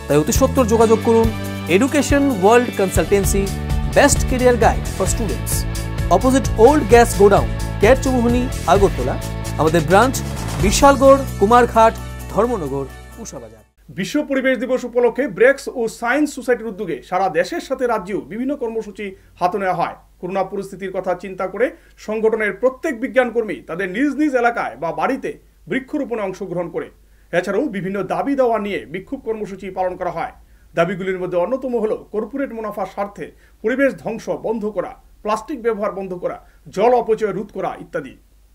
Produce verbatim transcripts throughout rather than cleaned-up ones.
তাই অতি সত্বর যোগাযোগ করুন education world consultancy, best career guide for students, opposite old gas godown, Kerr Chowmuhani, Agartala. আমাদের ব্রাঞ্চ বিশালগড়, কুমারঘাট, ধর্মনগর, উষাবাজার। বিশ্ব পরিবেশ দিবস উপলক্ষে ব্রেক্স ও সায়েন্স সোসাইটির উদ্যোগে সারা দেশের সাথে রাজ্যেও বিভিন্ন কর্মসূচি হাতে নেওয়া হয়। করোনা পরিস্থিতির কথা চিন্তা করে সংগঠনের প্রত্যেক বিজ্ঞান কর্মী তাদের নিজ নিজ এলাকায় বা বাড়িতে বৃক্ষরোপণে অংশগ্রহণ করে। এছাড়াও বিভিন্ন দাবি দাওয়া নিয়ে বিক্ষোভ কর্মসূচি পালন করা হয়। দাবিগুলির মধ্যে অন্যতম হল কর্পোরেট মুনাফার স্বার্থে পরিবেশ ধ্বংস বন্ধ করা, প্লাস্টিক ব্যবহার বন্ধ করা, জল অপচয় রোধ করা ইত্যাদি।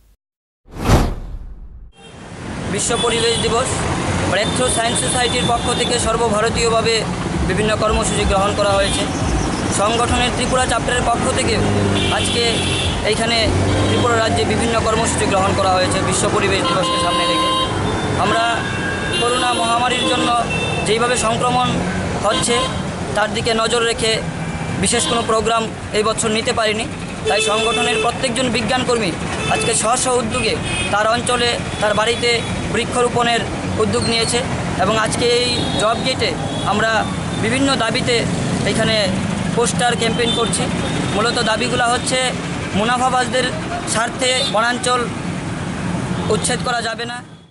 বিশ্ব পরিবেশ দিবস ব্রেক্স ও সায়েন্স সোসাইটির পক্ষ থেকে সর্বভারতীয়ভাবে বিভিন্ন কর্মসূচি গ্রহণ করা হয়েছে। সংগঠনের ত্রিপুরা চ্যাপ্টারের পক্ষ থেকে আজকে এইখানে ত্রিপুরা রাজ্যে বিভিন্ন কর্মসূচি গ্রহণ করা হয়েছে বিশ্ব পরিবেশ দিবসকে সামনে রেখে। আমরা করোনা মহামারীর জন্য যেইভাবে সংক্রমণ হচ্ছে তার দিকে নজর রেখে বিশেষ কোনো প্রোগ্রাম এই বছর নিতে পারিনি। তাই সংগঠনের প্রত্যেকজন বিজ্ঞানকর্মী আজকে স্ব স্ব উদ্যোগে তার অঞ্চলে তার বাড়িতে বৃক্ষরোপণের উদ্যোগ নিয়েছে এবং আজকে এই জব গেটে আমরা বিভিন্ন দাবিতে এখানে পোস্টার ক্যাম্পেইন করছি। মূলত দাবিগুলো হচ্ছে মুনাফাবাজদের স্বার্থে বনাঞ্চল উচ্ছেদ করা যাবে না।